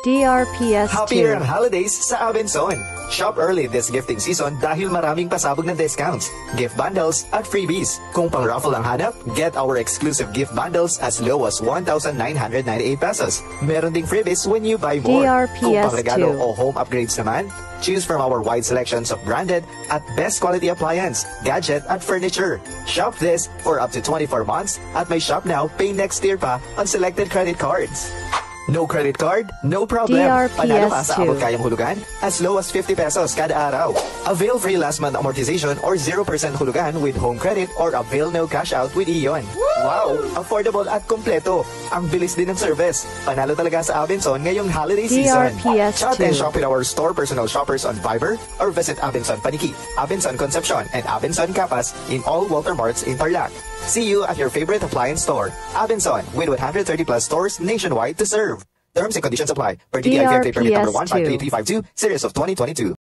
DRPS 2. Happier ang holidays sa Abenson. Shop early this gifting season dahil maraming pasabog na discounts, gift bundles at freebies. Kung pang-raffle ang hanap, get our exclusive gift bundles as low as 1,998 pesos. Meron ding freebies when you buy more. Kung DRPS pang-regalo 2. o home upgrades naman, choose from our wide selections of branded at best quality appliance, gadget at furniture. Shop this for up to 24 months at may shop now, pay next year pa on selected credit cards. No credit card? No problem. DRPS Panalo ka sa 2. abot kayang hulugan as low as 50 pesos kada araw. Avail free last month amortization or 0% hulugan with home credit or avail no cash out with Ion. Wow! Affordable at kompleto. Ang bilis din ng service. Panalo talaga sa Abenson ngayong holiday season. DRPS Chat and 2. shop with our store personal shoppers on Viber or visit Abenson Paniki, Abenson Concepcion, and Abenson Capas in all Walter Marts in Tarlac. See you at your favorite appliance store. Abenson, with 130 plus stores nationwide to serve. Terms and conditions apply. Per DTI Fair Trade Permit number DRPS 2. 153352, series of 2022.